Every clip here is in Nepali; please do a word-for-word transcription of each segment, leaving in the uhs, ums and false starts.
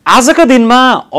आजका दिनमा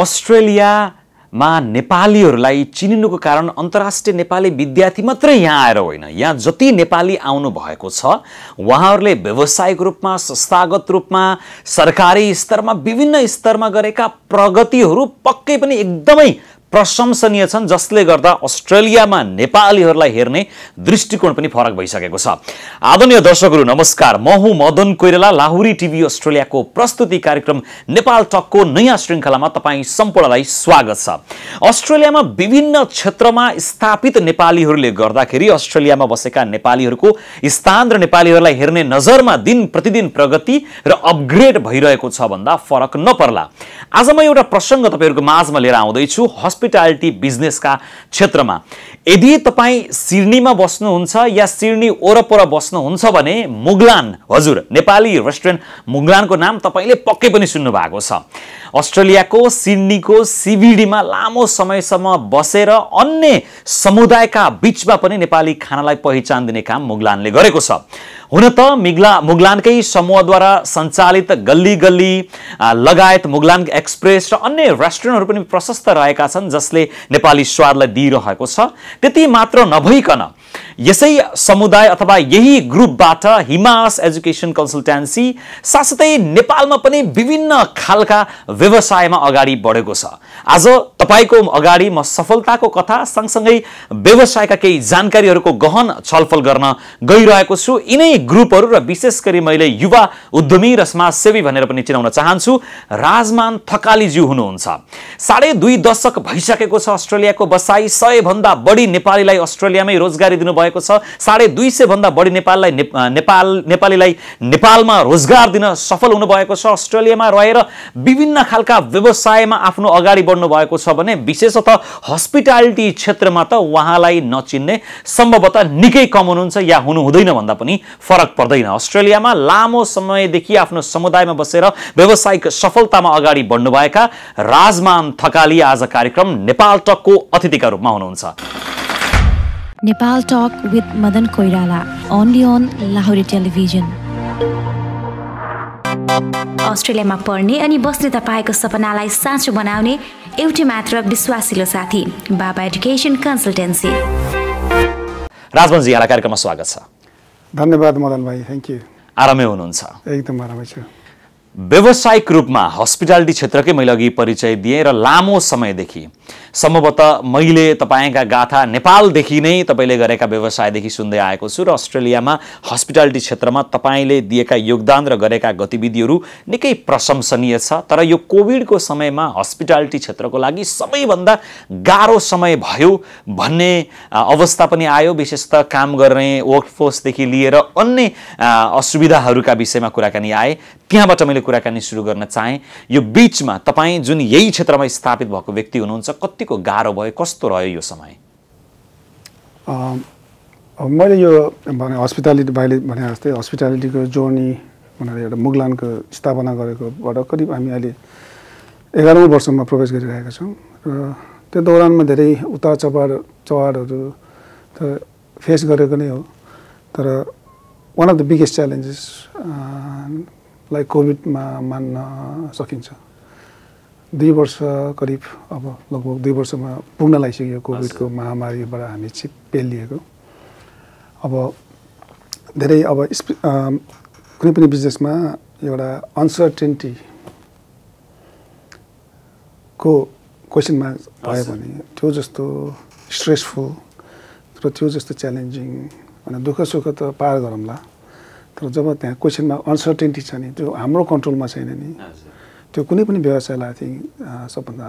अस्ट्रेलियामा नेपालीहरूलाई चिनिनुको कारण अन्तर्राष्ट्रिय नेपाली विद्यार्थी मात्रै यहाँ आएर होइन, यहाँ जति नेपाली आउनु भएको छ उहाँहरूले व्यावसायिक रूपमा, संस्थागत रूपमा, सरकारी स्तरमा, विभिन्न स्तरमा गरेका प्रगतिहरू पक्कै पनि एकदमै प्रशंसनीय छन्, जसले गर्दा अस्ट्रेलियामा नेपालीहरूलाई हेर्ने दृष्टिकोण पनि फरक भइसकेको छ। आदरणीय दर्शकहरू नमस्कार, म हुँ मदन कोइराला। लाहुरी टिभी अस्ट्रेलियाको प्रस्तुति कार्यक्रम नेपाल टकको नयाँ श्रृङ्खलामा तपाईँ सम्पूर्णलाई स्वागत छ। अस्ट्रेलियामा विभिन्न क्षेत्रमा स्थापित नेपालीहरूले गर्दाखेरि अस्ट्रेलियामा बसेका नेपालीहरूको स्थान र नेपालीहरूलाई हेर्ने नजरमा दिन प्रतिदिन प्रगति र अपग्रेड भइरहेको छ भन्दा फरक नपर्ला। आज म एउटा प्रसङ्ग तपाईँहरूको माझमा लिएर आउँदैछु। हस्पिटालिटी बिजनेसका क्षेत्रमा यदि तपाईँ सिडनीमा बस्नुहुन्छ या सिडनी वरपर बस्नुहुन्छ भने मुगलान, हजुर नेपाली रेस्टुरेन्ट मुगलानको नाम तपाईँले पक्कै पनि सुन्नु भएको छ। अस्ट्रेलियाको सिडनीको सिबिडीमा लामो समयसम्म बसेर अन्य समुदायका बीचमा पनि नेपाली खानालाई पहिचान दिने काम मुगलानले गरेको छ। हुन त मिग्ला मुगलानकै समूहद्वारा सञ्चालित गल्ली गल्ली लगायत मुगलान एक्सप्रेस र अन्य रेस्टुरेन्टहरू पनि प्रशस्त रहेका छन्, जसले नेपाली स्वादलाई दिइरहेको छ। त्यति मात्र नभइकन यसै समुदाय अथवा यही ग्रुपबाट हिमास एजुकेसन कन्सल्टेन्सी साथसाथै नेपालमा पनि विभिन्न खालका व्यवसायमा अगाडि बढेको छ। आज तपाईको अगाडि म सफलताको कथा सँगसँगै व्यवसायका केही जानकारीहरूको गहन छलफल गर्न गइरहेको छु। यिनै ग्रुपहरू र विशेष गरी मैले युवा उद्यमी र समाजसेवी भनेर पनि चिनाउन चाहन्छु। राजमान थकालीज्यू हुनुहुन्छ। साढे दुई दशक भइसकेको छ अस्ट्रेलियाको बसाई। सय भन्दा बढी नेपालीलाई अस्ट्रेलियामै रोजगारी दिनुभएको छ। साढे दुई सय भन्दा बढी नेपाललाई नेपाल नेपालीलाई नेपालमा रोजगार दिन सफल हुनुभएको छ। अस्ट्रेलियामा रहेर विभिन्न खालका व्यवसायमा आफ्नो अगाडि बढ्नु भएको छ भने विशेषतः हस्पिटालिटी क्षेत्रमा त उहाँलाई नचिन्ने सम्भवतः निकै कम हुनुहुन्छ या हुनु हुँदैन भन्दा पनि फरक पर्दैन। अस्ट्रेलियामा लामो समयदेखि आफ्नो समुदायमा बसेर व्यावसायिक सफलतामा अगाडि बढ्नुभएका राजमान थकाली आज कार्यक्रम नेपाल टकको अतिथिका रूपमा हुनुहुन्छ। Nepal talk with Madan Koirala, only on Lahuri television. अस्ट्रेलियामा पढ्ने अनि बस्ने तपाईँको सपनालाई साँचो बनाउने एउटै मात्र विश्वासिलो साथी, बाबा एजुकेसन कन्सल्टेन्सी। राजमनजी, यहाँलाई कार्यक्रममा स्वागत छ। धन्यवाद मदन भाइ, थ्याङ्क यू। आरामै हुनुहुन्छ? एकदम आरामै छु। व्यावसायिक रूपमा हस्पिटालिटी क्षेत्रकै मैले अघि परिचय दिएँ र लामो समयदेखि सम्भवतः मैले तपाईँका गाथा नेपालदेखि नै तपाईँले गरेका व्यवसायदेखि सुन्दै आएको छु र अस्ट्रेलियामा हस्पिटालिटी क्षेत्रमा तपाईँले दिएका योगदान र गरेका गतिविधिहरू निकै प्रशंसनीय छ। तर यो कोभिडको समयमा हस्पिटालिटी क्षेत्रको लागि सबैभन्दा गाह्रो समय भयो भन्ने अवस्था पनि आयो। विशेषतः काम गर्ने वर्कफोर्सदेखि लिएर अन्य असुविधाहरूका विषयमा कुराकानी आए। त्यहाँबाट मैले कुराकानी सुरु गर्न चाहेँ। यो बीचमा तपाईँ जुन यही क्षेत्रमा स्थापित भएको व्यक्ति हुनुहुन्छ, कतिको गाह्रो भयो, कस्तो रह्यो यो समय? मैले यो भने हस्पिटालिटी भाइले भने जस्तै हस्पिटालिटीको जर्नी भनेर एउटा मुगलानको स्थापना गरेकोबाट करिब हामी अहिले एघारौँ वर्षमा प्रवेश गरिरहेका छौँ र त्यो दौरानमा धेरै उतार चढाव चढावहरू त फेस गरेको नै हो। तर one of the biggest challenges लाई कोभिडमा मान्न सकिन्छ। दुई वर्ष करिब अब लगभग दुई वर्षमा पुग्न लागिसक्यो कोभिडको महामारीबाट हामी चाहिँ पेलिएको। अब धेरै अब कुनै पनि बिजनेसमा एउटा अनसर्टेन्टी को क्वेसनमा भयो भने त्यो जस्तो स्ट्रेसफुल र त्यो जस्तो च्यालेन्जिङ भने दुःख सुख त पार गरौँला, तर जब त्यहाँ क्वेसनमा अनसर्टेन्टी छ नि, त्यो हाम्रो कन्ट्रोलमा छैन नि, त्यो कुनै पनि व्यवसायलाई चाहिँ सबभन्दा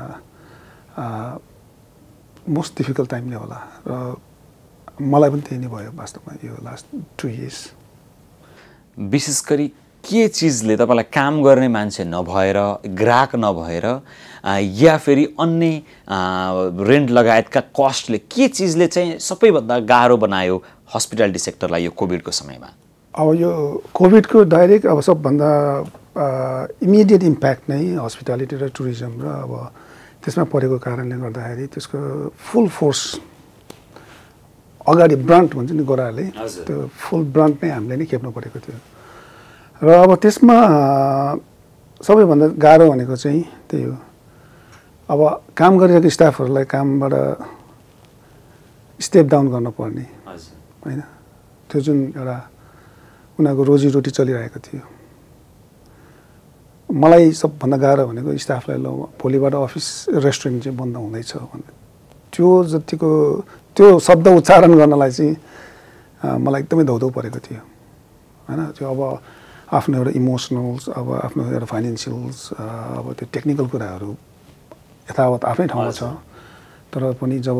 मोस्ट डिफिकल्ट टाइमले होला र मलाई पनि त्यही नै भयो वास्तवमा यो लास्ट टु इयर्स। विशेष गरी के चिजले तपाईँलाई काम गर्ने मान्छे नभएर, ग्राहक नभएर या फेरि अन्य रेन्ट लगायतका कस्टले के चिजले चाहिँ सबैभन्दा गाह्रो बनायो हस्पिटालिटी सेक्टरलाई यो कोभिडको समयमा? अब यो कोभिडको डाइरेक्ट अब सबभन्दा इमिडिएट इम्प्याक्ट नै हस्पिटालिटी र टुरिज्म र अब त्यसमा परेको कारणले गर्दाखेरि त्यसको फुल फोर्स अगाडि ब्रान्ड भन्छ नि गोराले, त्यो फुल ब्रान्ड नै हामीले नै खेप्नु परेको थियो। र अब त्यसमा सबैभन्दा गाह्रो भनेको चाहिँ त्यही हो अब काम गरिरहेको स्टाफहरूलाई कामबाट स्टेप डाउन गर्न पर्ने होइन त्यो जुन एउटा उनीहरूको रोजीरोटी चलिरहेको थियो मलाई सबभन्दा गाह्रो भनेको स्टाफलाई ल भोलिबाट अफिस रेस्टुरेन्ट चाहिँ बन्द हुँदैछ भन्ने त्यो जतिको त्यो शब्द उच्चारण गर्नलाई चाहिँ मलाई एकदमै धौधौ परेको थियो होइन त्यो अब आफ्नो एउटा इमोसनल्स अब आफ्नो एउटा फाइनेन्सियल्स अब त्यो टेक्निकल कुराहरू यथावत आफ्नै ठाउँमा छ तर पनि जब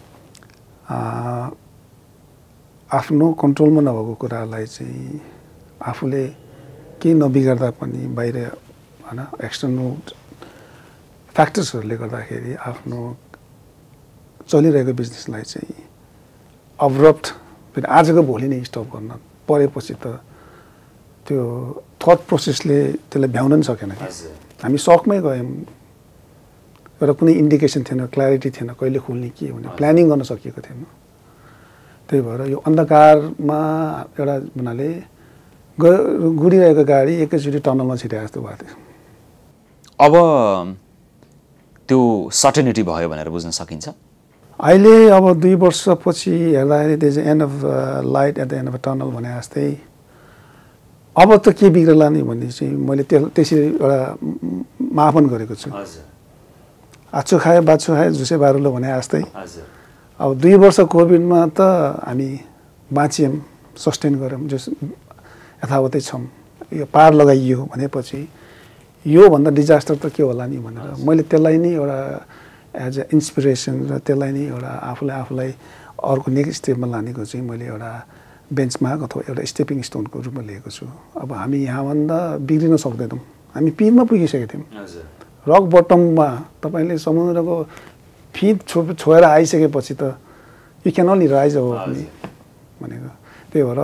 आफ्नो कन्ट्रोलमा नभएको कुरालाई चाहिँ आफूले केही नबिगार्दा पनि बाहिर होइन एक्सटर्नल फ्याक्टर्सहरूले गर्दाखेरि आफ्नो चलिरहेको बिजनेसलाई चाहिँ अब्रप्ट फेरि आजको भोलि नै स्टप गर्न परेपछि त त्यो थट प्रोसेसले त्यसलाई भ्याउन पनि सकेन कि हामी सकमै गयौँ एउटा कुनै इन्डिकेसन थिएन क्ल्यारिटी थिएन कहिले खुल्ने के भने प्लानिङ गर्न सकिएको थिएन त्यही भएर यो अन्धकारमा एउटा भन्नाले गुडिरहेको गाडी एकैचोटि टनलमा छिराए जस्तो भएको थियो अब त्यो सर्टेनिटी भयो भनेर बुझ्न सकिन्छ अहिले अब दुई वर्षपछि हेर्दाखेरि त्यो चाहिँ end of light at the end of tunnel भने जस्तै अब त के बिग्रला नि भन्ने चाहिँ मैले त्यो त्यसरी एउटा मापन गरेको छु आछु खाए बाछु खाए झुसे बारुलो भने जस्तै अब दुई वर्ष कोभिडमा त हामी बाँच्यौँ सस्टेन गऱ्यौँ जस यथावतै छौँ यो पार लगाइयो भनेपछि योभन्दा डिजास्टर त के होला नि भनेर मैले त्यसलाई नै एउटा एज अ इन्सपिरेसन र त्यसलाई नै एउटा आफूलाई आफूलाई अर्को नेक्स्ट स्टेपमा लानेको चाहिँ मैले एउटा बेन्चमार्क अथवा एउटा स्टेपिङ स्टोनको रूपमा लिएको छु अब हामी यहाँभन्दा बिग्रिन सक्दैनौँ हामी पिरमा पुगिसकेका थियौँ रक बटममा तपाईँले समुद्रको फिट छो छोएर आइसकेपछि त यु क्यान ओन्ली राइज अब पनि भनेको त्यही भएर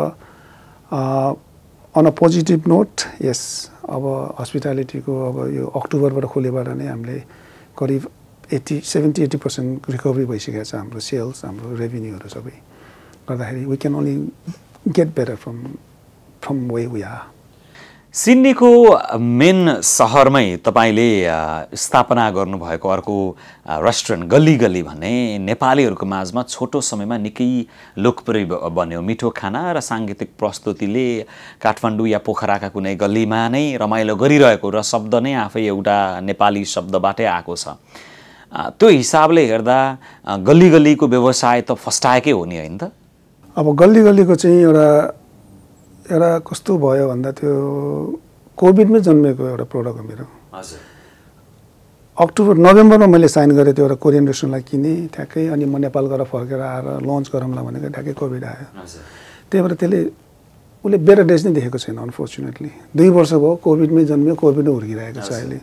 अन अ पोजिटिभ नोट यस अब हस्पिटालिटीको अब यो अक्टोबरबाट खोलेबाट नै हामीले करिब eighty seventy eighty percent recovery भइसकेको छ हाम्रो सेल्स हाम्रो रेभिन्यूहरू सबै गर्दाखेरि we can only get better from from way we are सिडनीको मेन सहरमै तपाईँले स्थापना गर्नुभएको अर्को रेस्टुरेन्ट गल्ली गल्ली भन्ने नेपालीहरूको माझमा छोटो समयमा निकै लोकप्रिय बन्यो मिठो खाना र साङ्गीतिक प्रस्तुतिले काठमाडौँ या पोखराका कुनै गल्लीमा नै रमाइलो गरिरहेको र शब्द नै आफै एउटा नेपाली शब्दबाटै आएको छ त्यो हिसाबले हेर्दा गल्ली गल्लीको व्यवसाय त फस्टाएकै हो नि होइन त अब गल्ली गल्लीको चाहिँ एउटा एउटा कस्तो भयो भन्दा त्यो कोभिडमै जन्मेको एउटा प्रोडक्ट हो मेरो हजुर अक्टोबर नोभेम्बरमा मैले साइन गरेँ त्यो एउटा कोरियन रेस्टुरेन्टलाई किनेँ ठ्याक्कै अनि म नेपाल गएर फर्केर आएर लन्च गरौँला भनेको ठ्याक्कै कोभिड आयो त्यही भएर त्यसले उसले बेटर डेज नै देखेको छैन अनफोर्चुनेटली दुई वर्ष भयो कोभिडमै जन्मियो कोभिडमै हुर्किरहेको छ अहिले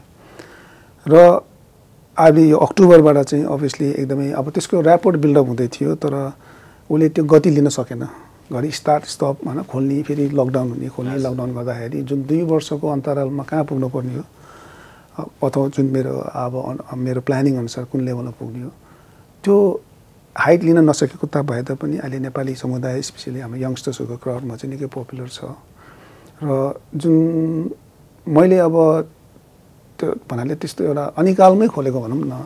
र अहिले यो अक्टोबरबाट चाहिँ अभियसली एकदमै अब त्यसको ऱ्यापोर्ट बिल्डअप हुँदै थियो तर उसले त्यो गति लिन सकेन घरि स्टार्ट स्टप होइन खोल्ने फेरि लकडाउन हुने खोल्ने लकडाउन गर्दाखेरि जुन दुई वर्षको अन्तरालमा कहाँ पुग्नु पर्ने हो अथवा जुन मेरो अब मेरो प्लानिङ अनुसार कुन लेभलमा पुग्ने हो त्यो हाइट लिन नसकेको त भए तापनि अहिले नेपाली समुदाय स्पेसली हाम्रो यङ्स्टर्सहरूको क्राउडमा चाहिँ निकै पपुलर छ र जुन मैले अब त्यो भन्नाले त्यस्तो एउटा अनिकालमै खोलेको भनौँ न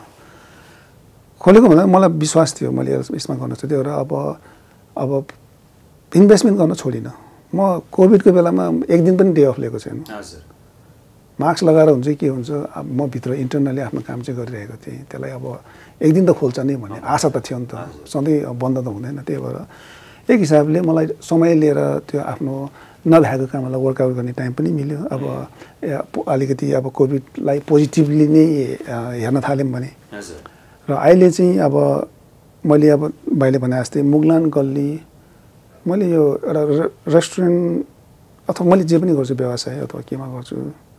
खोलेको भन्दा मलाई विश्वास थियो मैले यसमा गर्न सक्थेँ एउटा अब अब इन्भेस्टमेन्ट गर्न छोडिनँ म कोभिडको बेलामा एक दिन पनि डे अफ लिएको छैन मास्क लगाएर हुन्छ के हुन्छ अब म भित्र इन्टरनली आफ्नो काम चाहिँ गरिरहेको थिएँ त्यसलाई अब एक दिन त खोल्छ नै भन्ने आशा त थियो नि त सधैँ बन्द त हुँदैन त्यही भएर एक हिसाबले मलाई समय लिएर त्यो आफ्नो नभएको कामलाई वर्कआउट गर्ने टाइम पनि मिल्यो अब अलिकति अब कोभिडलाई पोजिटिभली नै हेर्न थाल्यौँ भने र अहिले चाहिँ अब मैले अब भाइले भने जस्तै मुगलान गल्ली मैले यो एउटा रेस्टुरेन्ट अथवा मैले जे पनि गर्छु व्यवसाय अथवा केमा गर्छु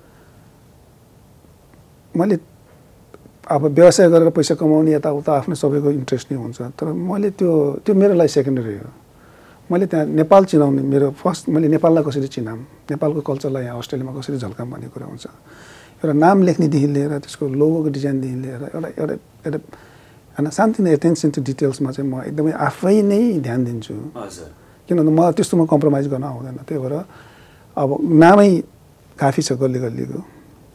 मैले अब व्यवसाय गरेर पैसा कमाउने यताउता आफ्नो सबैको इन्ट्रेस्ट नै हुन्छ तर मैले त्यो त्यो मेरो लागि सेकेन्डरी हो मैले त्यहाँ नेपाल चिनाउने मेरो फर्स्ट मैले नेपाललाई कसरी चिनाम नेपालको कल्चरलाई यहाँ अस्ट्रेलियामा कसरी झल्काम भन्ने कुरा हुन्छ एउटा नाम लेख्नेदेखि लिएर त्यसको लोगोको डिजाइनदेखि लिएर एउटा एउटा एउटा होइन सानोतिनो एटेन्सन टु डिटेल्समा चाहिँ म एकदमै आफै नै ध्यान दिन्छु किनभने मलाई त्यस्तोमा कम्प्रोमाइज गर्न आउँदैन त्यही भएर अब नामै काफी छ गल्ली गल्लीको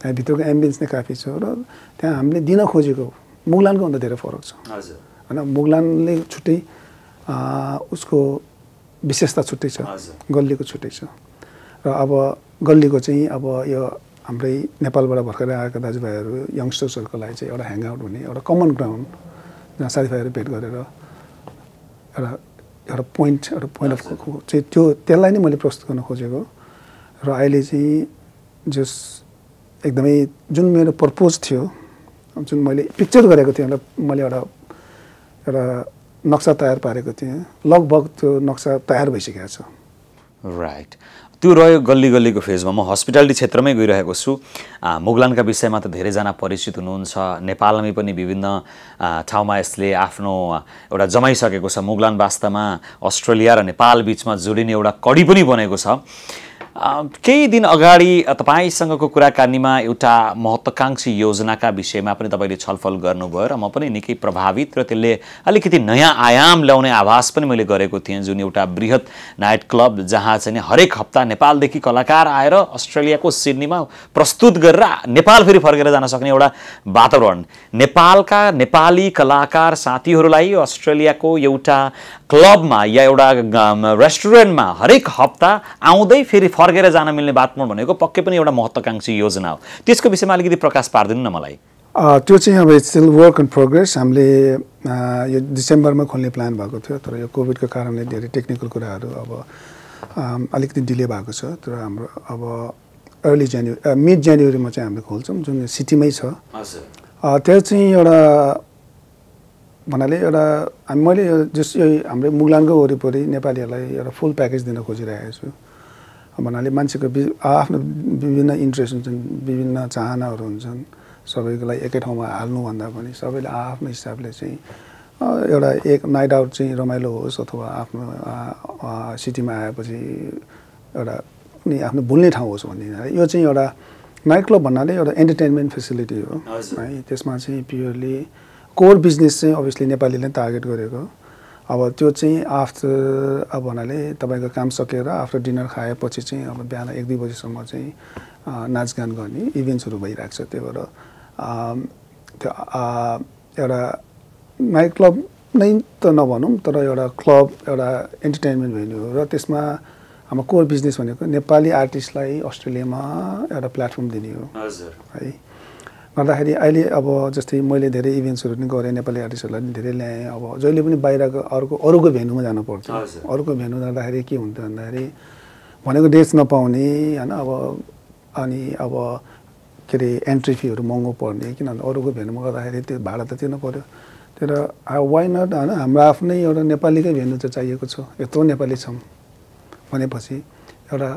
त्यहाँभित्रको एम्बियन्स नै काफी छ र त्यहाँ हामीले दिन खोजेको मुगलानको भन्दा धेरै फरक छ हजुर हैन मुगलानले छुट्टै उसको विशेषता छुट्टै छ गल्लीको छुट्टै छ र अब गल्लीको चाहिँ अब यो हाम्रै नेपालबाट भर्खरै आएका दाजुभाइहरू यङ्स्टर्सहरूको लागि चाहिँ एउटा ह्याङ आउट हुने एउटा कमन ग्राउन्ड जहाँ साथीभाइहरू भेट गरेर एउटा एउटा पोइन्ट एउटा पोइन्ट अफ चाहिँ त्यो त्यसलाई नै मैले प्रस्तुत गर्न खोजेको र अहिले चाहिँ जस एकदमै जुन मेरो पर्पोज थियो जुन मैले पिक्चर गरेको थिएँ मैले एउटा एउटा नक्सा तयार पारेको थिएँ लगभग त्यो नक्सा तयार भइसकेको छ राइट त्यो रह्यो गल्ली गल्लीको फेजमा म हस्पिटालिटी क्षेत्रमै गइरहेको छु मुगलानका विषयमा त धेरैजना परिचित हुनुहुन्छ नेपालमै पनि विभिन्न ठाउँमा यसले आफ्नो एउटा जमाइसकेको छ मुगलान वास्तवमा अस्ट्रेलिया र नेपाल बीचमा जोडिने एउटा कडी पनि बनेको छ केही दिन अगाडि तपाईसँगको कुराकानीमा एउटा महत्त्वाकांक्षी योजनाका विषयमा पनि तपाईले छलफल गर्नुभयो र म पनि निकै प्रभावित र त्यसले अलिकति नयाँ आयाम ल्याउने आभास पनि मैले गरेको थिएँ जुन एउटा बृहत नाइट क्लब जहाँ चाहिँ हरेक हप्ता नेपालदेखि कलाकार आएर अस्ट्रेलियाको सिडनीमा प्रस्तुत गरेर नेपाल फेरि फर्केर जान सक्ने एउटा वातावरण नेपालका नेपाली कलाकार साथीहरूलाई अस्ट्रेलियाको एउटा क्लबमा या एउटा रेस्टुरेन्टमा हरेक हप्ता आउँदै फेरि फर्केर जान मिल्ने वातावरण भनेको पक्कै पनि एउटा महत्त्वाकांक्षी योजना हो त्यसको विषयमा अलिकति प्रकाश पार्दिनु न मलाई त्यो चाहिँ अब स्टिल वर्क इन प्रोग्रेस हामीले यो डिसेम्बरमा खोल्ने प्लान भएको थियो तर यो कोभिडको कारणले धेरै टेक्निकल कुराहरू अब अलिकति डिले भएको छ तर हाम्रो अब अर्ली जनवरी मिड जनवरीमा चाहिँ हामीले खोल्छौँ जुन सिटीमै छ त्यो चाहिँ एउटा भन्नाले एउटा मैले जस हाम्रो मुगलानको वरिपरि नेपालीहरूलाई एउटा फुल प्याकेज दिन खोजिरहेको छु भन्नाले मान्छेको आफ्नो विभिन्न इन्ट्रेस्ट हुन्छन् विभिन्न चाहनाहरू हुन्छन् सबैको लागि एकै ठाउँमा हाल्नुभन्दा पनि सबैले आफ्नो हिसाबले चाहिँ एउटा एक नाइट आउट चाहिँ रमाइलो होस् अथवा आफ्नो सिटीमा आएपछि एउटा कुनै आफ्नो भुल्ने ठाउँ होस् भन्ने यो चाहिँ एउटा नाइट क्लब भन्नाले एउटा एन्टरटेनमेन्ट फेसिलिटी हो है त्यसमा चाहिँ प्योरली कोर बिजनेस चाहिँ अभियसली नेपालीले टार्गेट गरेको अब त्यो चाहिँ आफ्टर अब भन्नाले तपाईँको काम सकेर आफ्टर डिनर खाएपछि चाहिँ अब बिहान एक दुई बजीसम्म चाहिँ नाचगान गर्ने इभेन्ट्सहरू भइरहेको छ त्यही भएर त्यो एउटा नाइट क्लब नै त नभनौँ तर एउटा क्लब एउटा इन्टरटेनमेन्ट भेन्यू हो र त्यसमा हाम्रो कोर बिजनेस भनेको नेपाली आर्टिस्टलाई अस्ट्रेलियामा एउटा प्लेटफर्म दिने हो है गर्दाखेरि अहिले अब जस्तै मैले धेरै इभेन्ट्सहरू पनि गरेँ नेपाली आर्टिस्टहरूलाई पनि धेरै ल्याएँ अब जहिले पनि बाहिरको अर्को अरूको भेन्यूमा जानु पर्थ्यो अरूको भेन्यू जाँदाखेरि के हुन्थ्यो भन्दाखेरि भनेको डेट्स नपाउने होइन अब अनि अब के अरे एन्ट्री फीहरू महँगो पर्ने किनभने अरूको भेन्यूमा गर्दाखेरि त्यो भाडा त तिर्नु पऱ्यो तर वाइ नट होइन हाम्रो आफ्नै एउटा नेपालीकै भेन्यू त चाहिएको छ यत्रो नेपाली छौँ भनेपछि एउटा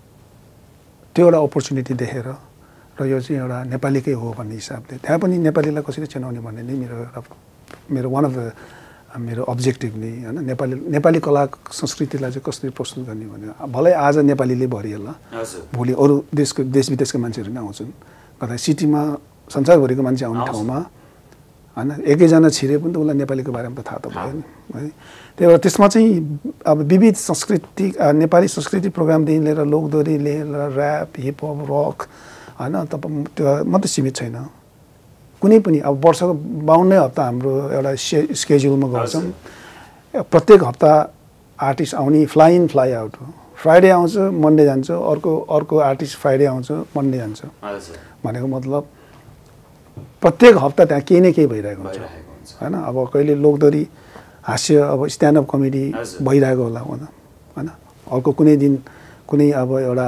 त्यो एउटा अपर्च्युनिटी देखेर र यो चाहिँ एउटा नेपालीकै हो भन्ने हिसाबले त्यहाँ पनि नेपालीलाई कसरी चिनाउने भन्ने नै मेरो एउटा मेरो वान अफ द मेरो अब्जेक्टिभ नै होइन नेपाली नेपाली कला संस्कृतिलाई चाहिँ कसरी प्रस्तुत गर्ने भने भलै आज नेपालीले भरिएला भोलि अरू देशको देश विदेशका मान्छेहरू नै आउँछन् कता सिटीमा संसारभरिको मान्छे आउने ठाउँमा होइन एकैजना छिरे पनि त उसलाई नेपालीको बारेमा त थाहा त भयो नि है त्यही भएर त्यसमा चाहिँ अब विविध संस्कृति नेपाली संस्कृति प्रोग्रामदेखि लिएर लोकदोरी लिएर ऱ्याप हिपहप रक होइन तपाईँ त्यो मात्रै सीमित छैन कुनै पनि अब वर्षको बाउन्नै हप्ता हाम्रो एउटा से स्केड्युलमा गर्छौँ प्रत्येक हप्ता आर्टिस्ट आउने फ्लाइ इन फ्लाइ आउट हो फ्राइडे आउँछ मन्डे जान्छ अर्को अर्को आर्टिस्ट फ्राइडे आउँछ मन्डे जान्छ भनेको मतलब प्रत्येक हप्ता त्यहाँ केही न केही भइरहेको हुन्छ होइन अब कहिले लोकदोरी हास्य अब स्ट्यान्डअप कमेडी भइरहेको होला होइन अर्को कुनै दिन कुनै अब एउटा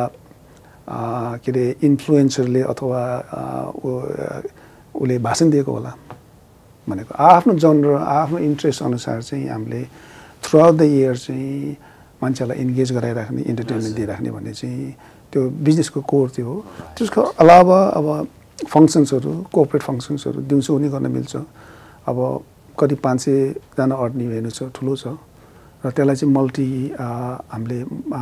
के अरे इन्फ्लुएन्सरले अथवा उसले भाषण दिएको होला भनेको आफ्नो जनर आफ्नो इन्ट्रेस्ट अनुसार चाहिँ हामीले थ्रु आउट द इयर चाहिँ मान्छेलाई इन्गेज गराइराख्ने इन्टरटेनमेन्ट दिइराख्ने भन्ने चाहिँ त्यो बिजनेसको कोर त्यो हो त्यसको अलावा अब फङ्सन्सहरू कोअपरेट फङ्सन्सहरू दिउँसो पनि गर्न मिल्छ अब कति पाँच सयजना अट्ने भेन्यू छ ठुलो छ र त्यसलाई चाहिँ मल्टी हामीले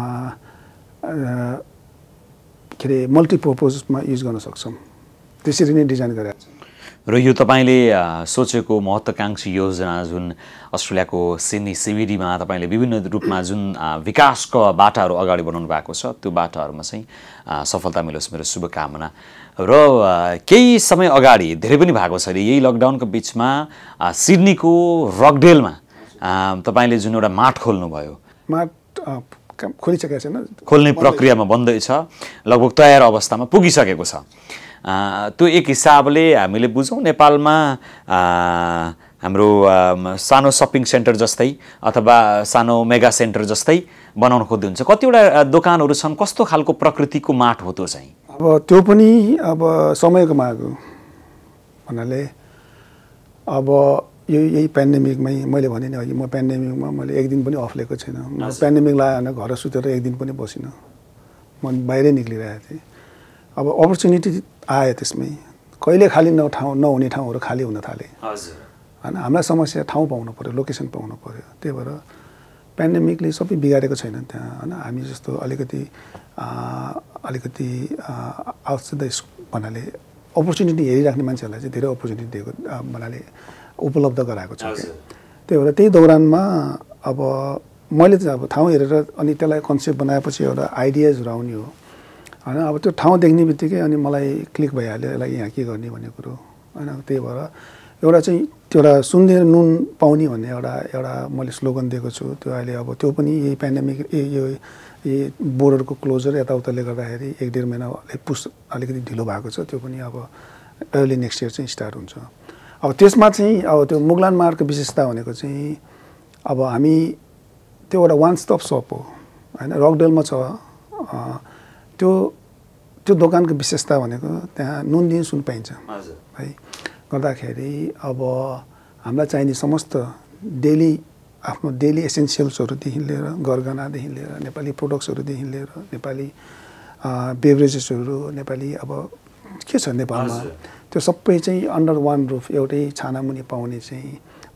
के अरे मल्टिपर्पजमा युज गर्न सक्छौँ त्यसरी नै डिजाइन गरेको छ र यो तपाईँले सोचेको महत्त्वाकांक्षी योजना जुन अस्ट्रेलियाको सिडनी सिबिडीमा तपाईँले विभिन्न रूपमा जुन विकासको बाटाहरू अगाडि बढाउनु भएको छ त्यो बाटाहरूमा चाहिँ सफलता मिलोस् मेरो शुभकामना र केही समय अगाडि धेरै पनि भएको छ अरे यही लकडाउनको बिचमा सिडनीको रकडेलमा तपाईँले जुन एउटा माट खोल्नुभयो, माट खोलिसकेको छैन, खोल्ने प्रक्रियामा बन्दैछ, लगभग तयार अवस्थामा पुगिसकेको छ। त्यो एक हिसाबले हामीले बुझौँ नेपालमा हाम्रो सानो सपिङ सेन्टर जस्तै अथवा सानो मेगा सेन्टर जस्तै बनाउन खोज्दै हुन्छ। कतिवटा दोकानहरू छन्, कस्तो खालको प्रकृतिको माट हो त्यो चाहिँ? अब त्यो पनि अब समयको माग हो भन्नाले अब यो यही पेन्डेमिकमै मैले भने नि अघि म पेन्डेमिकमा मैले एक दिन पनि अफ लिएको छैन। म पेन्डेमिक लगाएर घर सुतेर एक दिन पनि बसिनँ, म बाहिरै निक्लिरहेको थिएँ। अब अपर्च्युनिटी आयो त्यसमै, कहिले खाली न ठाउँ नहुने ठाउँहरू खाली हुन थाले होइन। हामीलाई समस्या ठाउँ पाउनु पऱ्यो, लोकेसन पाउनु पऱ्यो। त्यही भएर पेन्डेमिकले सबै बिगारेको छैन त्यहाँ होइन। हामी जस्तो अलिकति अलिकति आउटसाइड द भन्नाले अपर्च्युनिटी हेरिराख्ने मान्छेहरूलाई चाहिँ धेरै अपर्च्युनिटी दिएको भन्नाले उपलब्ध गराएको छ। त्यही भएर त्यही दौरानमा अब मैले चाहिँ अब ठाउँ हेरेर अनि त्यसलाई कन्सेप्ट बनाएपछि एउटा आइडियाजहरू आउने हो होइन। अब त्यो ठाउँ देख्ने बित्तिकै अनि मलाई क्लिक भइहाल्यो यसलाई यहाँ के गर्ने भन्ने कुरो होइन। त्यही भएर एउटा चाहिँ त्यो एउटा सुन्ने नुन पाउने भन्ने एउटा एउटा मैले स्लोगन दिएको छु। त्यो अहिले अब त्यो पनि यही पेन्डेमिक यो यही बोर्डरको क्लोजर यताउताले गर्दाखेरि एक डेढ महिना पुस अलिकति ढिलो भएको छ। त्यो पनि अब अर्ली नेक्स्ट इयर चाहिँ स्टार्ट हुन्छ। अब त्यसमा चाहिँ अब त्यो मुगलान मार्टको विशेषता भनेको चाहिँ अब हामी त्यो एउटा वान स्टप सप हो होइन। रकडेलमा छ त्यो त्यो दोकानको विशेषता भनेको त्यहाँ नुन दिन सुन पाइन्छ है। गर्दाखेरि अब हामीलाई चाहिने समस्त डेली आफ्नो डेली एसेन्सियल्सहरूदेखि लिएर गरगहनादेखि लिएर नेपाली प्रोडक्ट्सहरूदेखि लिएर नेपाली बेभरेजेसहरू नेपाली अब के छ नेपालमा त्यो सबै चाहिँ अन्डर वान रुफ एउटै छानामुनि पाउने चाहिँ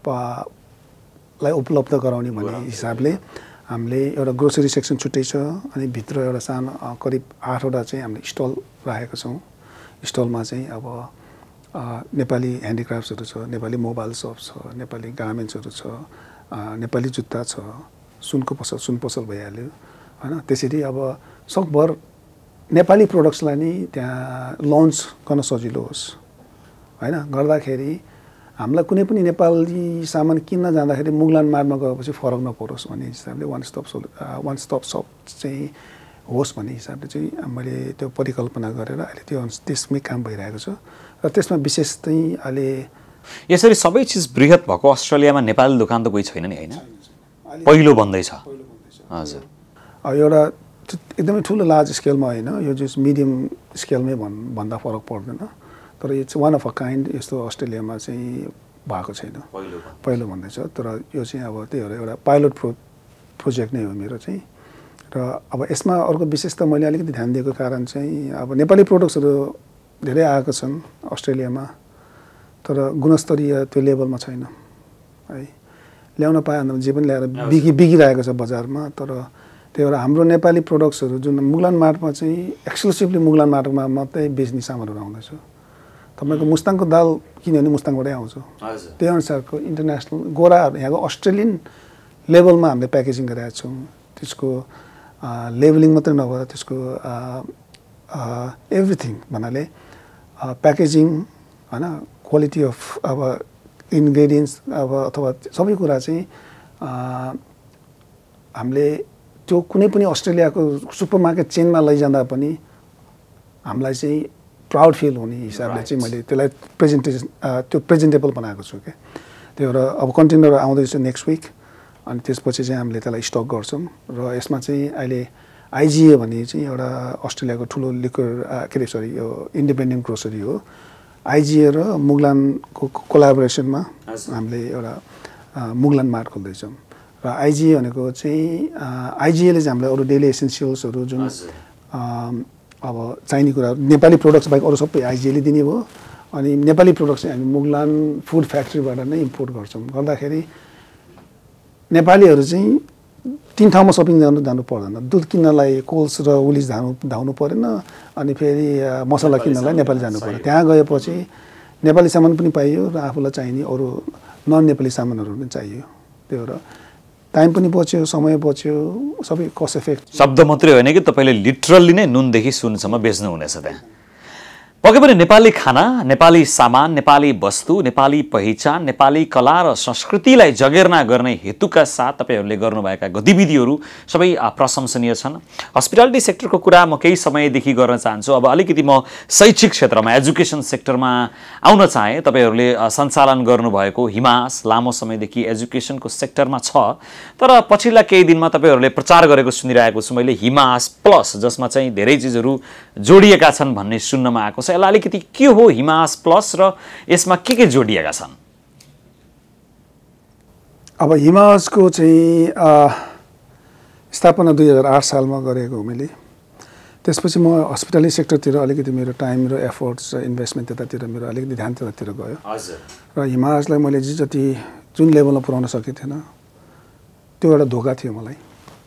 लाई उपलब्ध गराउने भन्ने हिसाबले हामीले एउटा ग्रोसरी सेक्सन छुट्टै छ अनि भित्र एउटा सानो करिब आठवटा चाहिँ हामीले स्टल राखेका छौँ। स्टलमा चाहिँ अब नेपाली ह्यान्डिक्राफ्ट्सहरू छ, नेपाली मोबाइल सप छ, नेपाली गार्मेन्ट्सहरू छ, नेपाली जुत्ता छ, सुनको पसल सुन पसल भइहाल्यो होइन। त्यसरी अब सकभर नेपाली प्रोडक्ट्सलाई नै त्यहाँ लन्च गर्न सजिलो होस् होइन। गर्दाखेरि हामीलाई कुनै पनि नेपाली सामान किन्न जाँदाखेरि मुगलान मार्टमा गएपछि फरक नपरोस् भन्ने हिसाबले वान स्टप सोल वान स्टप सप चाहिँ होस् भन्ने हिसाबले चाहिँ मैले त्यो परिकल्पना गरेर अहिले त्यो त्यसमै काम भइरहेको छ। र त्यसमा विशेष चाहिँ अहिले यसरी सबै चिज बृहत भएको अस्ट्रेलियामा नेपाली दोकान त कोही छैन नि होइन, पहिलो बन्दैछ। हजुर एउटा एकदमै ठुलो लार्ज स्केलमा होइन, यो चाहिँ मिडियम स्केलमै भन् भन्दा फरक पर्दैन। तर यो चाहिँ वान अफ अ काइन्ड यस्तो अस्ट्रेलियामा चाहिँ भएको छैन, पहिलो भन्दैछ। तर यो चाहिँ अब त्यही भएर एउटा पाइलट प्रो प्रोजेक्ट नै हो मेरो चाहिँ। र अब यसमा अर्को विशेषता मैले अलिकति ध्यान दिएको कारण चाहिँ अब नेपाली प्रोडक्ट्सहरू धेरै आएको छन् अस्ट्रेलियामा, तर गुणस्तरीय त्यो लेभलमा छैन है। ल्याउन पाए भने जे पनि ल्याएर बिकि बिकिरहेको छ बजारमा। तर त्यही भएर हाम्रो नेपाली प्रोडक्ट्सहरू जुन मुगलान मार्टमा चाहिँ एक्सक्लुसिभली मुगलान मार्टमा मात्रै बेच्ने सामानहरू आउँदैछ। तपाईँको मुस्ताङको दाल किन्यो भने मुस्ताङबाटै आउँछ, त्यही अनुसारको इन्टरनेसनल गोराहरू यहाँको अस्ट्रेलियन लेभलमा हामीले प्याकेजिङ गरेका छौँ। त्यसको लेभलिङ मात्रै नभएर त्यसको एभ्रिथिङ भन्नाले प्याकेजिङ होइन, क्वालिटी अफ अब इन्ग्रेडियन्ट्स अब अथवा सबै कुरा चाहिँ हामीले त्यो कुनै पनि अस्ट्रेलियाको सुपर मार्केट चेनमा लैजाँदा पनि हामीलाई चाहिँ प्राउड फिल हुने हिसाबले चाहिँ मैले त्यसलाई प्रेजेन्टेसन त्यो प्रेजेन्टेबल बनाएको छु क्या। त्यही भएर अब कन्टेनर आउँदैछ नेक्स्ट विक अनि त्यसपछि चाहिँ हामीले त्यसलाई स्टक गर्छौँ। र यसमा चाहिँ अहिले आइजिए भन्ने चाहिँ एउटा अस्ट्रेलियाको ठुलो लिक्वर के अरे सरी यो इन्डिपेन्डेन्ट ग्रोसरी हो। आइजिए र मुगलानको कोलाबोरेसनमा हामीले एउटा मुगलान मार्ट खोल्दैछौँ। र आइजिए भनेको चाहिँ आइजिएले चाहिँ हामीलाई अरू डेली एसेन्सियल्सहरू जुन अब चाहिने कुराहरू नेपाली प्रोडक्ट्स बाहेक अरू सबै आइजिएले दिने भयो। अनि नेपाली प्रोडक्ट्स चाहिँ हामी मुगलान फुड फ्याक्ट्रीबाट नै इम्पोर्ट गर्छौँ। गर्दाखेरि नेपालीहरू चाहिँ तीन ठाउँमा सपिङ जानु जानु पर्दैन। दुध किन्नलाई कोल्स र उलिस धानु धाउनु परेन, अनि फेरि मसला किन्नलाई नेपाली जानु पऱ्यो। त्यहाँ गएपछि नेपाली सामान पनि पाइयो र आफूलाई चाहिने अरू नन नेपाली सामानहरू पनि चाहियो। त्यही भएर टाइम पनि बच्यो, समय बच्यो, सबै कस्ट इफेक्ट। शब्द मात्रै होइन कि तपाईँले लिटरल्ली नै नुनदेखि सुनसम्म बेच्नु हुनेछ त्यहाँ। पक्कै पनि नेपाली खाना, नेपाली सामान, नेपाली वस्तु, नेपाली पहिचान, नेपाली कला र संस्कृतिलाई जगेर्ना गर्ने हेतुका साथ तपाईहरूले गर्नुभएका गतिविधिहरू सबै प्रशंसनीय छन्। हस्पिटालिटी सेक्टरको कुरा म केही समयदेखि गर्न चाहन्छु। अब अलिकति म शैक्षिक क्षेत्रमा, एजुकेसन सेक्टरमा आउन चाहेँ। तपाईँहरूले सञ्चालन गर्नुभएको हिमास लामो समयदेखि एजुकेसनको सेक्टरमा छ, तर पछिल्ला केही दिनमा तपाईँहरूले प्रचार गरेको सुनिरहेको छु मैले हिमास प्लस, जसमा चाहिँ धेरै चिजहरू जोडिएका छन् भन्ने सुन्नमा आएको छ। यसलाई अलिकति के हो हिमास प्लस र यसमा के के जोडिएका छन्? अब हिमासको चाहिँ स्थापना दुई हजार आठ सालमा गरेको हो मैले। त्यसपछि म हस्पिटालिटी सेक्टरतिर अलिकति मेरो टाइम र एफोर्ट्स र इन्भेस्टमेन्ट त्यतातिर मेरो अलिकति ध्यान त्यतातिर गयो। हजुर। र हिमासलाई मैले जे जति जुन लेभलमा पुर्याउन सकेको थिएन त्यो एउटा धोका थियो मलाई।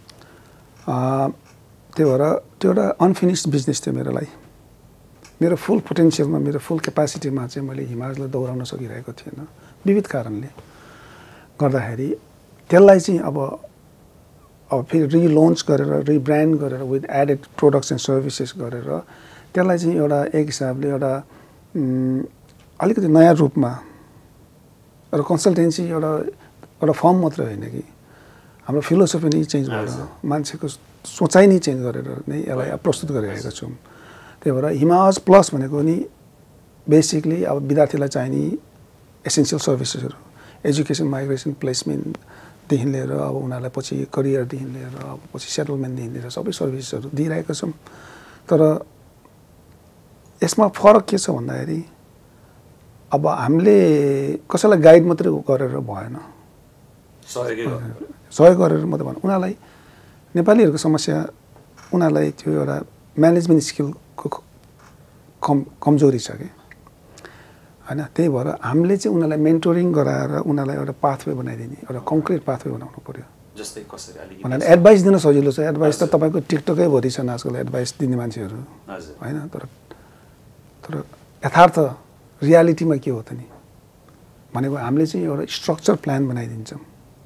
त्यो भएर त्यो एउटा अनफिनिस्ड बिजनेस थियो मेरो लागि। मेरो फुल पोटेन्सियलमा, मेरो फुल क्यापासिटीमा चाहिँ मैले हिमासलाई दौडाउन सकिरहेको थिएन विविध कारणले गर्दाखेरि। त्यसलाई चाहिँ अब अब फेरि रिलन्च गरेर, रिब्रान्ड गरेर with added products and services गरेर त्यसलाई चाहिँ एउटा एक हिसाबले एउटा अलिकति नयाँ रूपमा एउटा कन्सल्टेन्सी, एउटा एउटा फर्म मात्रै होइन कि हाम्रो फिलोसफी नै चेन्ज गरेर, मान्छेको सोचाइ नै चेन्ज गरेर नै यसलाई प्रस्तुत गरिरहेका छौँ। त्यही भएर हिमास प्लस भनेको नि बेसिकली अब विद्यार्थीलाई चाहिने एसेन्सियल सर्भिसेसहरू, एजुकेसन, माइग्रेसन, प्लेसमेन्टदेखि लिएर अब उनीहरूलाई पछि करियरदेखि लिएर अब पछि सेटलमेन्टदेखि लिएर सबै सर्भिसेसहरू दिइरहेका छौँ। तर यसमा फरक के छ भन्दाखेरि अब हामीले कसैलाई गाइड मात्रै गरेर भएन, सहयोग गरेर मात्रै भएन। उनीहरूलाई नेपालीहरूको समस्या, उनीहरूलाई त्यो एउटा म्यानेजमेन्ट स्किलको कम कमजोरी छ कि होइन। त्यही भएर हामीले चाहिँ उनीहरूलाई मेन्टोरिङ गराएर उनीहरूलाई एउटा पाथवे बनाइदिने, एउटा कङ्क्रिट पाथवे बनाउनु पऱ्यो। जस्तै कसरी अलिकति उनीहरूलाई एडभाइस दिन सजिलो छ। एडभाइस त तपाईँको टिकटकै भरि छन् आजकल एडभाइस दिने मान्छेहरू होइन। तर तर यथार्थ रियालिटीमा के हो त नि भनेको हामीले चाहिँ एउटा स्ट्रक्चर प्लान बनाइदिन्छौँ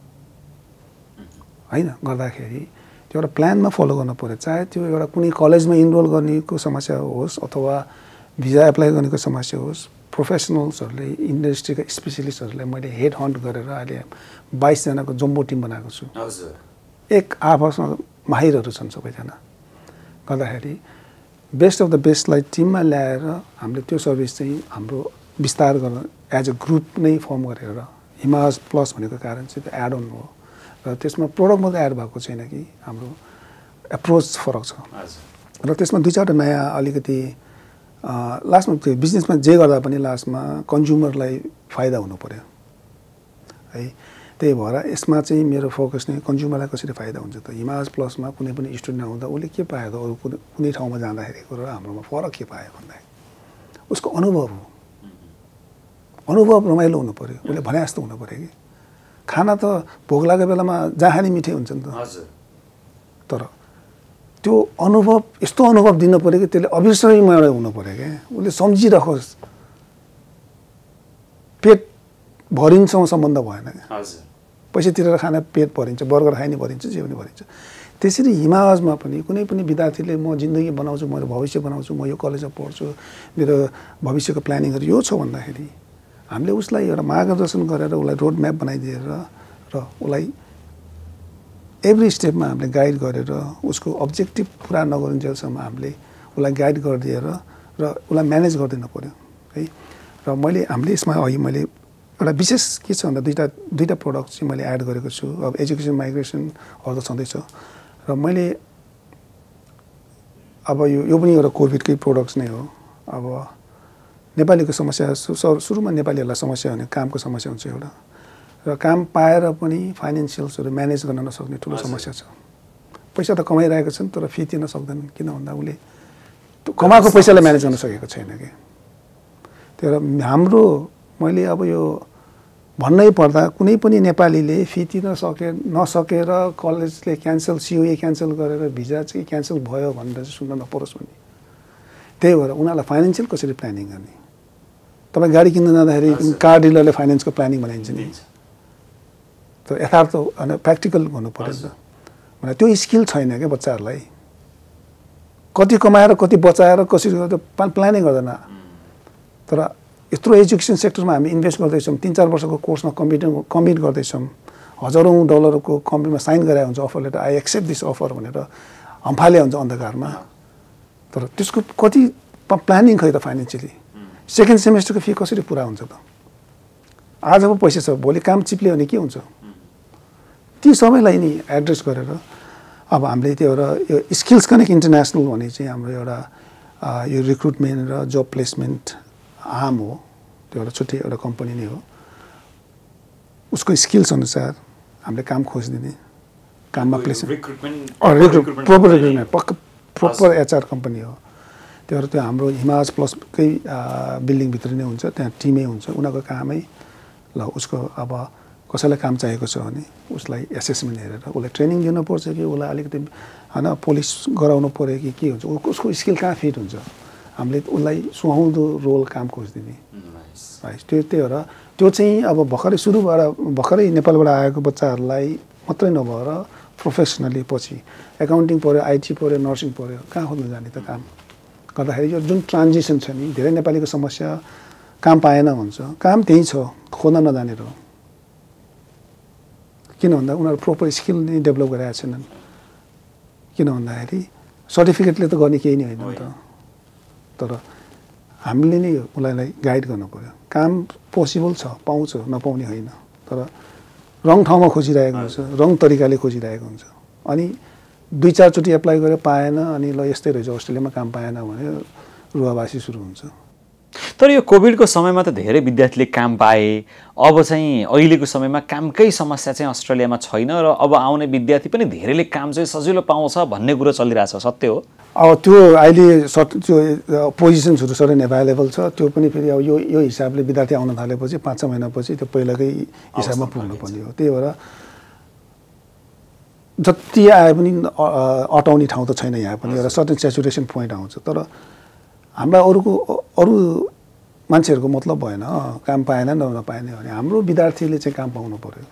होइन। गर्दाखेरि त्यो एउटा प्लानमा फलो गर्नु पऱ्यो। चाहे त्यो एउटा कुनै कलेजमा इनरोल गर्नेको समस्या होस् अथवा भिजा एप्लाई गर्नेको समस्या होस्, प्रोफेसनल्सहरूले, इन्डस्ट्रीका स्पेसलिस्टहरूलाई मैले हेड हन्ट गरेर अहिले बाइसजनाको जम्बो टिम बनाएको छु। एक आपसमा माहिरहरू छन् सबैजना। गर्दाखेरि बेस्ट अफ द बेस्टलाई टिममा ल्याएर हामीले त्यो सर्भिस चाहिँ हाम्रो विस्तार गर्न एज अ ग्रुप नै फर्म गरेर हिमास प्लस भनेको कारण चाहिँ त्यो एड अन हो। र त्यसमा प्रोडक्ट मात्रै एड भएको छैन कि हाम्रो एप्रोच फरक छ। र त्यसमा दुई चारवटा नयाँ अलिकति लास्टमा त्यो बिजनेसमा जे गर्दा पनि लास्टमा कन्ज्युमरलाई फाइदा हुनु पऱ्यो है। त्यही भएर यसमा चाहिँ मेरो फोकस नै कन्ज्युमरलाई कसरी फाइदा हुन्छ त। हिमास प्लसमा कुनै पनि स्टुडेन्ट आउँदा उसले के पायो त, अरू कुनै कुनै ठाउँमा जाँदाखेरिको र हाम्रोमा फरक के पायो भन्दाखेरि उसको अनुभव हो। अनुभव रमाइलो हुनु पऱ्यो, उसले भने जस्तो हुनु पऱ्यो कि। खाना त भोक लागेको बेलामा जहाँ खाने मिठै हुन्छ नि त। तर त्यो अनुभव, यस्तो अनुभव दिन पऱ्यो कि त्यसले अविस्मरणीय हुनु पऱ्यो क्या। उसले सम्झिराखोस्, पेट भरिन्छौँ सम्बन्ध भएन क्या। पैसा तिरेर खाना पेट भरिन्छ, बर्गर खाने भरिन्छ, जे पनि भरिन्छ। त्यसरी हिमासमा पनि कुनै पनि विद्यार्थीले म जिन्दगी बनाउँछु, मेरो भविष्य बनाउँछु, म यो कलेजमा पढ्छु, मेरो भविष्यको प्लानिङहरू यो छ भन्दाखेरि हामीले उसलाई एउटा मार्गदर्शन गरेर उसलाई रोड म्याप बनाइदिएर र उसलाई एभ्री स्टेपमा हामीले गाइड गरेर उसको अब्जेक्टिभ पुरा नगरुन्जेलसम्म हामीले उसलाई गाइड गरिदिएर र उसलाई म्यानेज गरिदिनु पऱ्यो है। र मैले हामीले यसमा अघि मैले एउटा विशेष के छ भन्दा दुईवटा दुईवटा प्रोडक्ट चाहिँ मैले एड गरेको छु। अब एजुकेसन, माइग्रेसनहरू त छँदैछ। र मैले अब यो यो पनि एउटा कोभिडकै प्रोडक्ट्स नै हो। अब नेपालीको समस्या सुरुमा नेपालीहरूलाई समस्या भने कामको समस्या हुन्छ एउटा, र काम पाएर पनि फाइनेन्सियल्सहरू म्यानेज गर्न नसक्ने ठुलो समस्या छ। पैसा त कमाइरहेको छन् तर फी तिर्न सक्दैनन्, किन भन्दा उसले कमाएको पैसालाई म्यानेज गर्न सकेको छैन कि। त्यही भएर हाम्रो मैले अब यो भन्नै पर्दा कुनै पनि नेपालीले फी तिर्न सके नसकेर कलेजले क्यान्सल, सिओए क्यान्सल गरेर भिजा चाहिँ क्यान्सल भयो भनेर चाहिँ सुन्न नपरोस् भन्ने। त्यही भएर उनीहरूलाई फाइनेन्सियल कसरी प्लानिङ गर्ने। तपाईँ गाडी किन्न जाँदाखेरि कार डिलरले फाइनेन्सको प्लानिङ बनाइन्छ नि। त यथार्थ होइन, प्र्याक्टिकल हुनु पऱ्यो नि त। भने त्यो स्किल छैन क्या बच्चाहरूलाई। कति कमाएर कति बचाएर कसरी गर्दा प्लानै गर्दैन। तर यत्रो एजुकेसन सेक्टरमा हामी इन्भेस्ट गर्दैछौँ, तीन चार वर्षको कोर्समा कम्पिट कम्पिट गर्दैछौँ, हजारौँ डलरको कम्पनीमा साइन गराएको हुन्छ offer letter, I accept this offer भनेर हम्फाले हुन्छ अन्धकारमा। तर त्यसको कति प्लानिङ खै त फाइनेन्सियली, सेकेन्ड सेमेस्टरको फी कसरी पुरा हुन्छ त? आज पो पैसा छ, भोलि काम चिप्लियो भने के हुन्छ? ती सबैलाई नि एड्रेस गरेर अब हामीले त्यो एउटा यो स्किल्स कनेक्ट इन्टरनेसनल भने चाहिँ हाम्रो एउटा यो रिक्रुटमेन्ट र जब प्लेसमेन्ट आम हो, त्यो एउटा छुट्टै एउटा कम्पनी नै हो। उसको स्किल्स अनुसार हामीले काम खोजिदिने, काममा प्लेसमेन्ट रिक्रुटमेन्ट प्रोपर रिक्रुटमेन्ट पक्का प्रोपर एचआर कम्पनी हो त्यो। त्यो हाम्रो हिमाज प्लसकै बिल्डिङभित्र नै हुन्छ, त्यहाँ टिमै हुन्छ, उनीहरूको कामै ल उसको अब कसैलाई काम चाहिएको छ भने उसलाई एसेसमेन्ट हेरेर उसलाई ट्रेनिङ दिनुपर्छ कि उसलाई अलिकति होइन पोलिस गराउनु पऱ्यो कि के हुन्छ, उसको स्किल कहाँ फिट हुन्छ, हामीले उसलाई सुहाउँदो रोल काम खोजिदिने। त्यो त्यही हो र त्यो चाहिँ अब भर्खरै सुरुबाट भर्खरै नेपालबाट आएको बच्चाहरूलाई मात्रै नभएर प्रोफेसनली पछि एकाउन्टिङ पऱ्यो, आइटी पऱ्यो, नर्सिङ पऱ्यो, कहाँ खोज्नु जाने त काम गर्दाखेरि यो जुन ट्रान्जिसन छ नि, धेरै नेपालीको समस्या काम पाएन भन्छ, काम त्यही छ, खोज्न नजानेर हो। किन भन्दा उनीहरू प्रोपर स्किल नै डेभलप गरेका छैनन्। किन भन्दाखेरि सर्टिफिकेटले त गर्ने केही नै होइन नि त। तर हामीले नै उसलाई गाइड गर्नु पऱ्यो। काम पोसिबल छ, पाउँछ, नपाउने होइन, तर रङ ठाउँमा खोजिरहेको हुन्छ, रङ तरिकाले खोजिरहेको हुन्छ। अनि दुई चारचोटि एप्लाई गरेर पाएन, अनि ल यस्तै रहेछ अस्ट्रेलियामा काम पाएन भने रुवाबासी सुरु हुन्छ। तर यो कोभिडको समयमा त धेरै विद्यार्थीले काम पाए, अब चाहिँ अहिलेको समयमा कामकै समस्या चाहिँ अस्ट्रेलियामा छैन र अब आउने विद्यार्थी पनि धेरैले काम चाहिँ सजिलो पाउँछ भन्ने कुरो चलिरहेछ, सत्य हो? अब त्यो अहिले त्यो पोजिसन्सहरू सबै एभाइलेबल छ, त्यो पनि फेरि अब यो यो हिसाबले विद्यार्थी आउन थालेपछि पाँच छ महिनापछि त्यो पहिलाकै हिसाबमा पुग्नुपर्ने हो। त्यही भएर जति आए पनि अटाउने ठाउँ त छैन, यहाँ पनि एउटा सर्टेन सेचुरेसन पोइन्ट आउँछ। तर हामीलाई अरूको अरू मान्छेहरूको मतलब भएन काम पाएन नपाएन भने, हाम्रो विद्यार्थीले चाहिँ काम पाउनु पऱ्यो।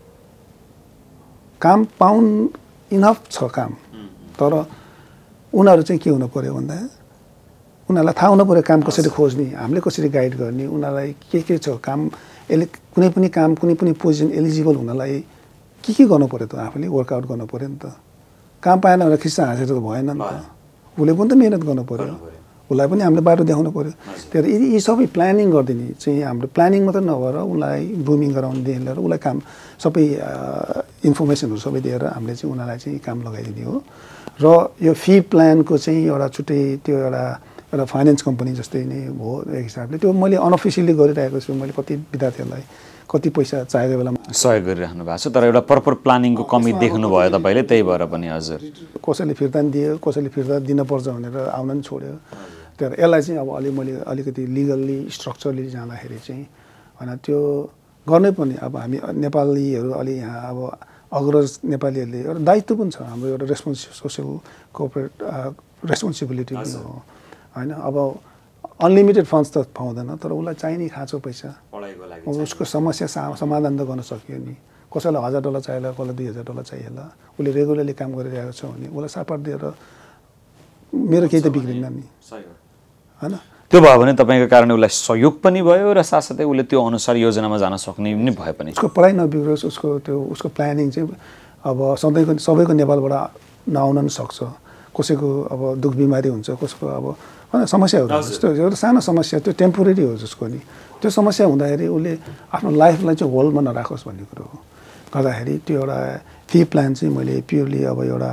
काम पाउन इनफ छ काम, तर उनीहरू चाहिँ के हुनु पऱ्यो भन्दा उनीहरूलाई थाहा हुनु पऱ्यो काम कसरी खोज्ने, हामीले कसरी गाइड गर्ने, उनीहरूलाई के के छ काम, यसले कुनै पनि काम कुनै पनि पोजिसन एलिजिबल हुनलाई के के गर्नु पऱ्यो त, आफूले वर्कआउट गर्नु पऱ्यो नि त। काम पाएन भने खिच्चा हाँसेर त भएन नि त, उसले पनि त मिहिनेत गर्नु पऱ्यो, उसलाई पनि हामीले बाटो देखाउनु पऱ्यो। त्यही भएर यी सबै प्लानिङ गरिदिने चाहिँ हाम्रो प्लानिङ मात्रै नभएर उसलाई ग्रुमिङ गराउनुदेखि लिएर उसलाई काम सबै इन्फर्मेसनहरू सबै दिएर हामीले चाहिँ उनीहरूलाई चाहिँ काम लगाइदिने हो। र यो फी प्लानको चाहिँ एउटा छुट्टै त्यो एउटा एउटा फाइनेन्स कम्पनी जस्तै नै हो एक हिसाबले, त्यो मैले अनअफिसियली गरिरहेको छु। मैले कति विद्यार्थीहरूलाई कति पैसा चाहिएको बेलामा सहयोग गरिराख्नु भएको छ, तर एउटा प्रपर प्लानिङको कमी देख्नुभयो तपाईँले, त्यही भएर पनि। हजुर, कसैले फिर्ता दियो, कसैले फिर्ता दिनुपर्छ भनेर आउन पनि छोड्यो। तर यसलाई चाहिँ अब अलि मैले अलिकति लिगल्ली स्ट्रक्चरली जाँदाखेरि चाहिँ होइन त्यो गर्नै पर्ने। अब हामी नेपालीहरू अलि यहाँ अब अग्रज नेपालीहरूले एउटा दायित्व पनि छ, हाम्रो एउटा रेस्पोन्सि सोसियल कोअपरेट रेस्पोन्सिबिलिटी पनि हो होइन। अब अनलिमिटेड फन्ड्स त पाउँदैन, तर उसलाई चाहिने खाँचो पैसा उसको समस्या समाधान त गर्न सक्यो नि। कसैलाई हजार डलर चाहिएला, कसैलाई दुई हजार डलर चाहिएला, उसले रेगुलरली काम गरिरहेको छ भने उसलाई सापाट दिएर मेरो केही त बिग्रिन्न नि होइन। त्यो भयो भने तपाईँको कारणले उसलाई सहयोग पनि भयो र साथसाथै उसले त्यो अनुसार योजनामा जान सक्ने पनि भयो पनि। उसको पढाइ नबिग्रोस्, उसको त्यो उसको प्लानिङ चाहिँ अब सधैँको सबैको नेपालबाट नआउन पनि सक्छ। कसैको अब दुःख बिमारी हुन्छ, कसको अब होइन समस्याहरू जस्तो एउटा सानो समस्या, त्यो टेम्पोरेरी हो जसको नि। त्यो समस्या हुँदाखेरि उसले आफ्नो लाइफलाई चाहिँ होल्डमा नराखोस् भन्ने कुरो हो गर्दाखेरि त्यो एउटा फी प्लान चाहिँ मैले प्योरली अब एउटा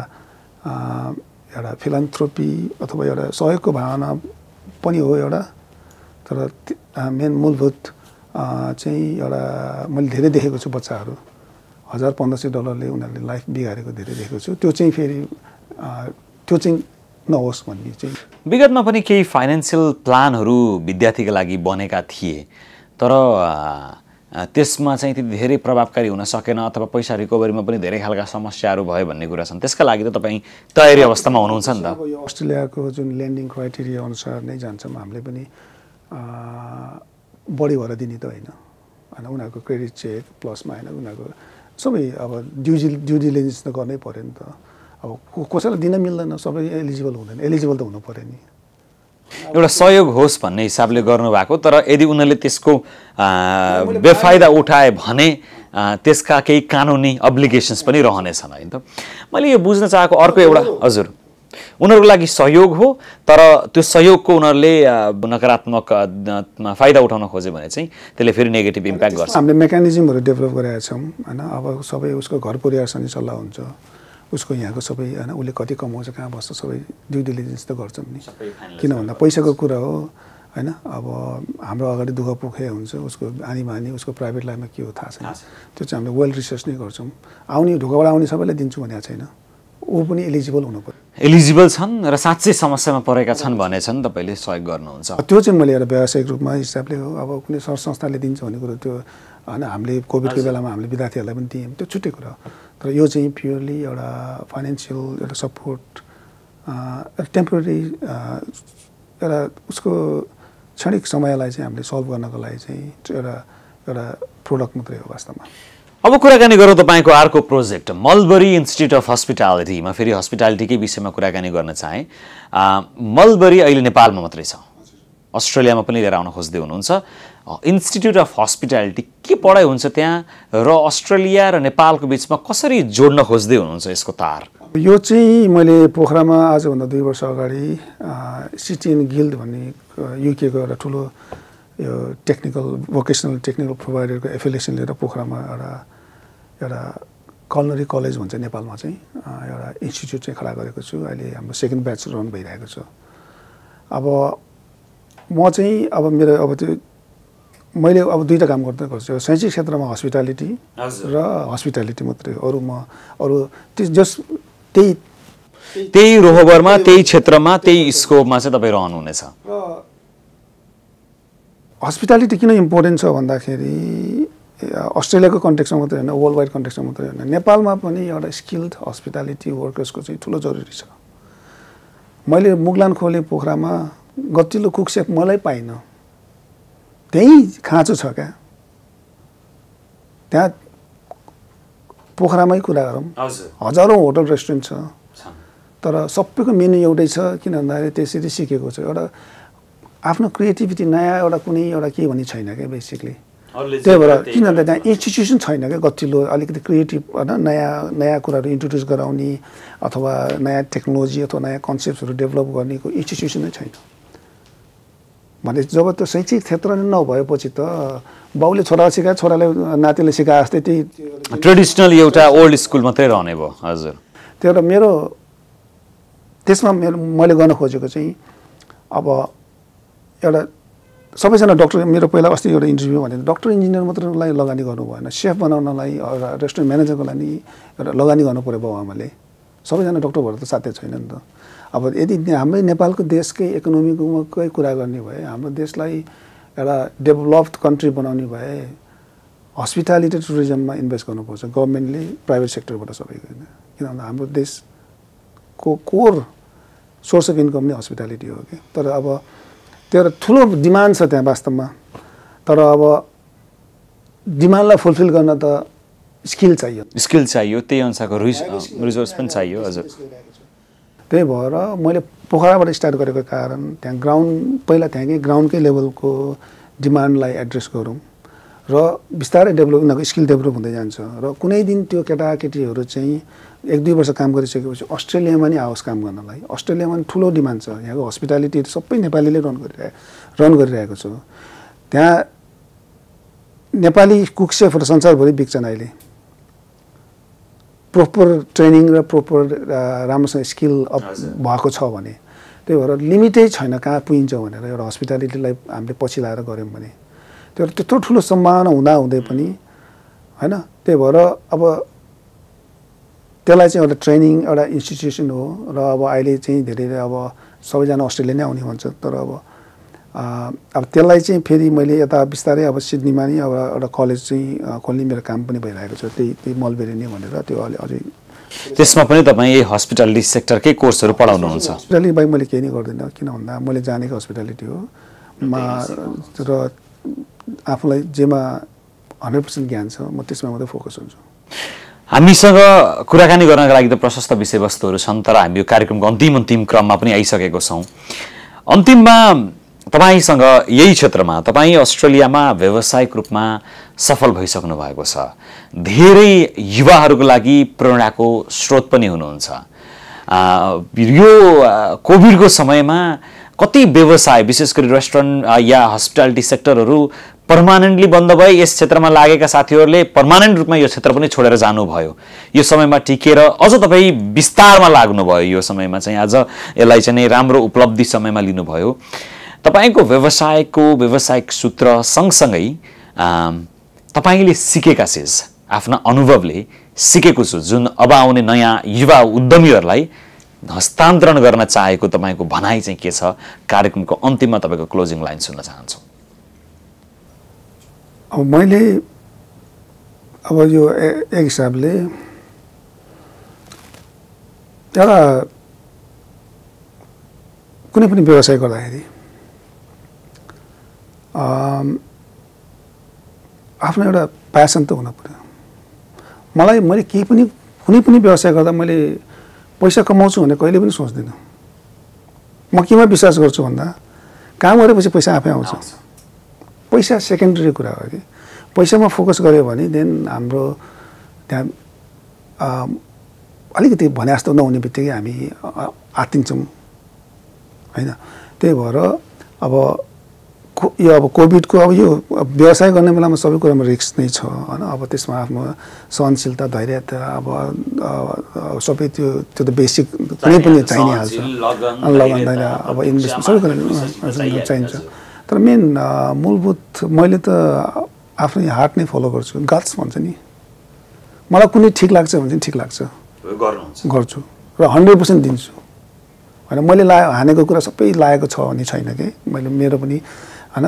एउटा फिलान्थ्रोपी अथवा एउटा सहयोगको भावना पनि हो एउटा। तर मेन मूलभूत चाहिँ एउटा मैले धेरै देखेको छु बच्चाहरू हजार पन्ध्र सय डलरले उनीहरूले लाइफ बिगारेको धेरै देखेको छु। त्यो चाहिँ फेरि त्यो चाहिँ नहोस् भन्ने चाहिँ। विगतमा पनि केही फाइनेन्सियल प्लानहरू विद्यार्थीका लागि बनेका थिए, तर त्यसमा चाहिँ त्यति धेरै प्रभावकारी हुन सकेन अथवा पैसा रिकभरीमा पनि धेरै खालका समस्याहरू भयो भन्ने कुरा छन्। त्यसका लागि त तपाईँ तयारी अवस्थामा हुनुहुन्छ नि त? अब यो अस्ट्रेलियाको जुन ल्यान्डिङ क्राइटेरिया अनुसार नै जान्छौँ हामीले पनि, बढी भएर दिने त होइन होइन। उनीहरूको क्रेडिट चेक प्लसमा होइन, उनीहरूको सबै अब ड्यु ड्यु डिलिजेन्स त गर्नै पऱ्यो नि त। अब कसैलाई दिन मिल्दैन, सबै एलिजिबल हुँदैन, एलिजिबल त हुनु पऱ्यो नि एउटा सहयोग होस् भन्ने हिसाबले गर्नुभएको, तर यदि उनीहरूले त्यसको बेफाइदा उठाए भने त्यसका केही कानुनी अब्लिगेसन्स पनि रहनेछन् हैन त। मैले यो बुझ्न चाहेको अर्को एउटा हजुर उनीहरूको लागि सहयोग हो, तर त्यो सहयोगको उनीहरूले नकारात्मक फाइदा उठाउन खोज्यो भने चाहिँ त्यसले फेरि नेगेटिभ इम्प्याक्ट गर्छ। हामीले मेकानिजमहरू डेभलप गरेका छौँ हैन। अब सबै उसको घर परिवारसँग सल्लाह हुन्छ, उसको यहाँको सबै हैन, उसले कति कमाउँछ, कहाँ बस्छ, सबै ड्यु डिलिजेन्स त गर्छौँ नि। किन भन्दा पैसाको कुरा हो हैन। अब हाम्रो अगाडि दुःख पुखे हुन्छ, उसको आनी बानी उसको प्राइभेट लाइफमा के हो थाहा छैन। त्यो चाहिँ हामीले वेल रिसर्च नै गर्छौँ। आउने ढोकाबाट आउने सबैलाई दिन्छु भनेको छैन, ऊ पनि एलिजिबल हुनु पर्यो। एलिजिबल छन् र साँच्चै समस्यामा परेका छन् भने छन् तपाईँले सहयोग गर्नुहुन्छ। त्यो चाहिँ मैले एउटा व्यावसायिक रूपमा हिसाबले हो। अब कुनै सर संस्थाले दिन्छ भने कुरो त्यो हैन, हामीले कोभिडको बेलामा हामीले विद्यार्थीहरूलाई पनि दियौँ, त्यो छुट्टै कुरा हो। तर यो चाहिँ प्योरली एउटा फाइनेन्सियल एउटा सपोर्ट, एउटा टेम्पोरेरी एउटा उसको क्षणिक समयलाई चाहिँ हामीले सल्भ गर्नको लागि चाहिँ एउटा एउटा प्रोडक्ट मात्रै हो वास्तवमा। अब कुराकानी गरौँ तपाईँको अर्को project mulberry institute of hospitality. म फेरि हस्पिटालिटीकै विषयमा कुराकानी गर्न चाहेँ। मलबरी अहिले नेपालमा मात्रै छ, अस्ट्रेलियामा पनि लिएर आउन खोज्दै हुनुहुन्छ। इन्स्टिट्युट अफ हस्पिटालिटी के पढाइ हुन्छ त्यहाँ र अस्ट्रेलिया र नेपालको बिचमा कसरी जोड्न खोज्दै हुनुहुन्छ यसको तार? यो चाहिँ मैले पोखरामा आजभन्दा दुई वर्ष अगाडि सिटिएन गिल्ड भन्ने युकेको एउटा ठुलो यो टेक्निकल भोकेसनल टेक्निकल प्रोभाइडरको एफिलिएसन लिएर पोखरामा एउटा एउटा कलनरी कलेज भन्छ नेपालमा चाहिँ एउटा इन्स्टिट्युट चाहिँ खडा गरेको छु। अहिले हाम्रो सेकेन्ड ब्याच रन भइरहेको छ। अब म चाहिँ अब मेरो अब त्यो मैले अब दुईवटा काम गर्दै गर्छु, शैक्षिक क्षेत्रमा हस्पिटालिटी र हस्पिटालिटी मात्रै हो। अरू म अरू जस त्यही त्यही रोहबरमा त्यही क्षेत्रमा त्यही स्कोपमा चाहिँ तपाईँ रहनुहुनेछ। हस्पिटालिटी किन इम्पोर्टेन्ट छ भन्दाखेरि अस्ट्रेलियाको कन्टेक्स्टमा मात्रै होइन, वर्ल्ड वाइड कन्टेक्स्टमा मात्रै होइन, नेपालमा पनि एउटा स्किल्ड हस्पिटालिटी वर्कर्सको चाहिँ ठुलो जरुरी छ। मैले मुगलान खोले पोखरामा गतिलो कुक सेफ मलाई पाइनँ, त्यही खाँचो छ क्या। त्यहाँ पोखरामै कुरा गरौँ, हजारौँ होटल रेस्टुरेन्ट छ, तर सबैको मेन्यु एउटै छ। किन भन्दाखेरि त्यसरी सिकेको छ, एउटा आफ्नो क्रिएटिभिटी नयाँ एउटा कुनै एउटा के भन्ने छैन क्या बेसिकली। त्यही भएर किन भन्दा त्यहाँ इन्स्टिट्युसन छैन क्या गतिलो अलिकति क्रिएटिभ होइन, नयाँ नयाँ कुराहरू इन्ट्रोड्युस गराउने अथवा नयाँ टेक्नोलोजी अथवा नयाँ कन्सेप्टहरू डेभलप गर्नेको इन्स्टिट्युसन नै छैन। भने जब त्यो शैक्षिक क्षेत्र नै नभएपछि त बाउले छोरालाई सिकाए छोराले नातिले सिकाए जस्तै त्यही ट्रेडिसनल एउटा ओल्ड स्कुल मात्रै रहने भयो। हजुर, त्यो एउटा मेरो त्यसमा मेरो मैले गर्न खोजेको चाहिँ अब एउटा सबैजना डक्टर, मेरो पहिला अस्ति एउटा इन्टरभ्यू भने डक्टर इन्जिनियर मात्रैलाई लगानी गर्नु भएन, सेफ बनाउनलाई एउटा रेस्टुरेन्ट म्यानेजरको लागि एउटा लगानी गर्नु पऱ्यो बाउ आमाले। सबैजना डक्टर भएर त साध्य छैन नि त। अब यदि हाम्रै नेपालको देशकै इकोनोमीकै कुरा गर्ने भए, हाम्रो देशलाई एउटा डेभलप्ड कन्ट्री बनाउने भए हस्पिटालिटी टुरिज्ममा इन्भेस्ट गर्नुपर्छ गभर्मेन्टले, प्राइभेट सेक्टरबाट सबैको होइन। किन भन्दा हाम्रो देशको कोर सोर्स अफ इन्कम नै हस्पिटालिटी हो कि। तर अब त्यो एउटा ठुलो डिमान्ड छ त्यहाँ वास्तवमा, तर अब डिमान्डलाई फुलफिल गर्न त स्किल चाहियो, स्किल चाहियो, त्यही अनुसारको रिसोर्स पनि चाहियो। हजुर, त्यही भएर मैले पोखराबाट स्टार्ट गरेको कारण त्यहाँ ग्राउन्ड पहिला त्यहाँकै ग्राउन्डकै लेभलको डिमान्डलाई एड्रेस गरौँ र बिस्तारै डेभलप उनीहरूको स्किल डेभलप हुँदै जान्छ। र कुनै दिन त्यो केटाकेटीहरू चाहिँ एक दुई वर्ष काम गरिसकेपछि अस्ट्रेलियामा नि आओस् काम गर्नलाई। अस्ट्रेलियामा पनि ठुलो डिमान्ड छ, यहाँको हस्पिटालिटी सबै नेपालीले रन गरिरहे रन गरिरहेको छ। त्यहाँ नेपाली कुक सेफहरू संसारभरि बिक्छन् अहिले, प्रोपर ट्रेनिङ र प्रोपर राम्रोसँग स्किल अप भएको छ भने। त्यही भएर लिमिटै छैन कहाँ पुगिन्छ भनेर एउटा हस्पिटालिटीलाई हामीले पछि लाएर गऱ्यौँ भने त्यो त्यत्रो ठुलो सम्भावना हुँदा हुँदै पनि होइन। त्यही भएर अब त्यसलाई चाहिँ एउटा ट्रेनिङ एउटा इन्स्टिट्युसन हो र अब अहिले चाहिँ धेरै अब सबैजना अस्ट्रेलिया नै आउने भन्छ। तर अब अब त्यसलाई चाहिँ फेरि मैले यता बिस्तारै अब सिडनीमा नि अब एउटा कलेज चाहिँ खोल्ने मेरो काम पनि भइरहेको छ, त्यही त्यही मलबेरी नै भनेर। त्यो अलि अझै त्यसमा पनि तपाईँ यही हस्पिटालिटी सेक्टरकै कोर्सहरू पढाउनुहुन्छ? हस्पिटालिटी बाहेक मैले केही नै गर्दिनँ, किन भन्दा मैले जानेको हस्पिटालिटी हो मा र आफूलाई जेमा हन्ड्रेड पर्सेन्ट ज्ञान छ म त्यसमा मात्रै फोकस हुन्छु। हामीसँग कुराकानी गर्नका लागि त प्रशस्त विषयवस्तुहरू छन्, तर हामी यो कार्यक्रमको अन्तिम अन्तिम क्रममा पनि आइसकेको छौँ। अन्तिममा तपाईसँग यही क्षेत्रमा तपाईँ अस्ट्रेलियामा व्यावसायिक रूपमा सफल भइसक्नु भएको छ, धेरै युवाहरूको लागि प्रेरणाको स्रोत पनि हुनुहुन्छ। यो कोभिडको समयमा कति व्यवसाय विशेष गरी रेस्टुरेन्ट या हस्पिटालिटी सेक्टरहरू पर्मानेन्टली बन्द भए, यस क्षेत्रमा लागेका साथीहरूले पर्मानेन्ट रूपमा यो क्षेत्र पनि छोडेर जानुभयो। यो समयमा टिकेर अझ तपाईँ विस्तारमा लाग्नुभयो, यो समयमा चाहिँ आज यसलाई चाहिँ राम्रो उपलब्धि समयमा लिनुभयो। तपाईको व्यवसायको व्यावसायिक सूत्र सँगसँगै तपाईले सिकेका चिज आफ्ना अनुभवले सिकेको छु जुन अब आउने नयाँ युवा उद्यमीहरूलाई हस्तान्तरण गर्न चाहेको तपाईको भनाइ चाहिँ के छ? कार्यक्रमको अन्तिममा तपाईको क्लोजिङ लाइन सुन्न चाहन्छु। अब मैले अब यो एक हिसाबले एउटा कुनै पनि व्यवसाय गर्दाखेरि आफ्नो एउटा प्यासन त हुनु पर्यो। मलाई मैले केही पनि कुनै पनि व्यवसाय गर्दा मैले पैसा कमाउँछु भने कहिले पनि सोच्दिनँ। म केमा विश्वास गर्छु भन्दा काम गरेपछि पैसा आफै आउँछ। पैसा सेकेन्डरी कुरा हो कि पैसामा फोकस गऱ्यो भने देन हाम्रो त्यहाँ अलिकति भने जस्तो नहुने बित्तिकै हामी आत्तिन्छौँ होइन। त्यही भएर अब यो अब कोभिडको अब यो व्यवसाय गर्ने बेलामा सबै कुरामा रिस्क नै छ होइन। अब त्यसमा आफ्नो सहनशीलता, धैर्यता, अब सबै त्यो त्यो त बेसिक कुनै पनि चाहिने हाल्छ, लगन धैर्य, अब इन्भेस्टमेन्ट सबै कुरा चाहिन्छ। तर मेन मूलभूत मैले त आफ्नो हार्ट नै फलो गर्छु, गट्स भन्छ नि। मलाई कुनै ठिक लाग्छ भने चाहिँ ठिक लाग्छ गर्छु र हन्ड्रेड पर्सेन्ट दिन्छु होइन। मैले ला हानेको कुरा सबै लागेको छ भने छैन कि मैले मेरो पनि होइन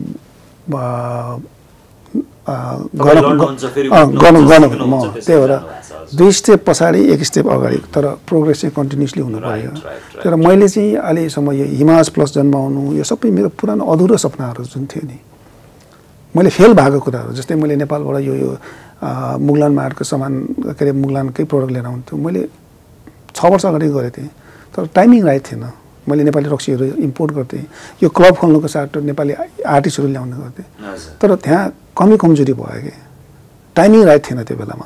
गर्नु गर्नु म त्यही भएर दुई स्टेप पछाडि एक स्टेप अगाडि, तर प्रोग्रेस चाहिँ कन्टिन्युसली हुनु पऱ्यो। तर मैले चाहिँ अहिलेसम्म यो हिमाज प्लस जन्माउनु यो सबै मेरो पुरानो अधुरो सपनाहरू जुन थियो नि, मैले फेल भएको कुराहरू, जस्तै मैले नेपालबाट यो यो मुगलान मार्टको सामान के अरे मुगलानकै प्रोडक्ट लिएर आउँथ्यो, मैले छ वर्ष अगाडि गरेको थिएँ तर टाइमिङ राइट थिएन। मैले नेपाली रक्सीहरू इम्पोर्ट गर्थेँ, यो क्लब खोल्नुको साटो नेपाली आर्टिस्टहरू ल्याउने गर्थेँ, तर त्यहाँ कमी कमजोरी भयो कि टाइमिङ राइट थिएन त्यो बेलामा।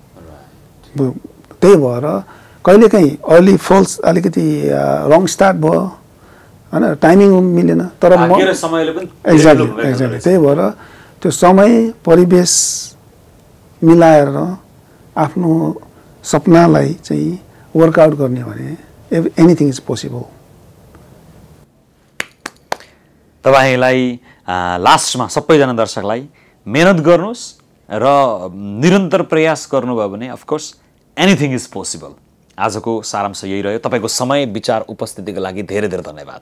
त्यही भएर कहिलेकाहीँ अर्ली फल्स अलिकति रङ स्टार्ट भयो होइन, टाइमिङ मिलेन। तर म एक्ज्याक्टली एक्ज्याक्टली त्यही भएर त्यो समय परिवेश मिलाएर आफ्नो सपनालाई चाहिँ वर्कआउट गर्ने भने एनिथिङ इज पोसिबल। तपाईलाई लास्टमा सबैजना दर्शकलाई मेहनत गर्नुहोस् र निरन्तर प्रयास गर्नुभयो भने अफकोर्स एनिथिङ इज पोसिबल। आजको सारांश यही रह्यो। तपाईँको समय विचार उपस्थितिको लागि धेरै धेरै धन्यवाद।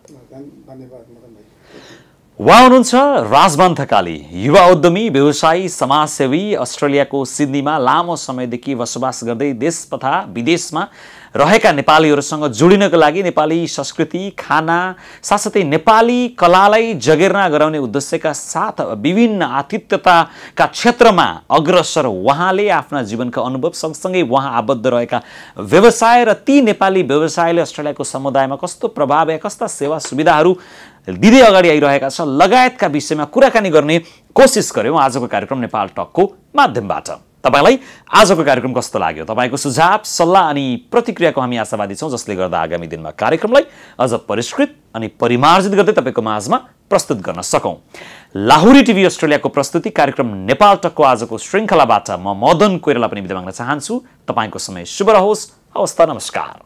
उहाँ हुनुहुन्छ राजमान थकाली, युवा उद्यमी, व्यवसायी, समाजसेवी, अस्ट्रेलियाको सिडनीमा लामो समयदेखि बसोबास गर्दै देश तथा विदेशमा रहेका नेपालीहरूसँग जोडिनको लागि नेपाली संस्कृति, खाना, साथसाथै नेपाली कलालाई जगेर्ना गराउने उद्देश्यका साथ विभिन्न आतिथ्यताका क्षेत्रमा अग्रसर उहाँले आफ्ना जीवनका अनुभव सँगसँगै उहाँ आबद्ध रहेका व्यवसाय र ती नेपाली व्यवसायले अस्ट्रेलियाको समुदायमा कस्तो प्रभाव या कस्ता सेवा सुविधाहरू दिँदै अगाडि आइरहेका छ लगायतका विषयमा कुराकानी गर्ने कोसिस गर्यौँ आजको कार्यक्रम नेपाल टकको माध्यमबाट। तपाईलाई आजको कार्यक्रम कस्तो लाग्यो? तपाईको सुझाव, सल्लाह अनि प्रतिक्रियाको हामी आशावादी छौँ, जसले गर्दा आगामी दिनमा कार्यक्रमलाई अझ परिष्कृत अनि परिमार्जित गर्दै तपाईको माझमा प्रस्तुत गर्न सकौँ। लाहुरी टिभी अस्ट्रेलियाको प्रस्तुति कार्यक्रम नेपाल टकको आजको श्रृङ्खलाबाट म मदन कोइराला पनि बिदा माग्न चाहन्छु। तपाईको समय शुभ रहोस्। हवस् त, नमस्कार।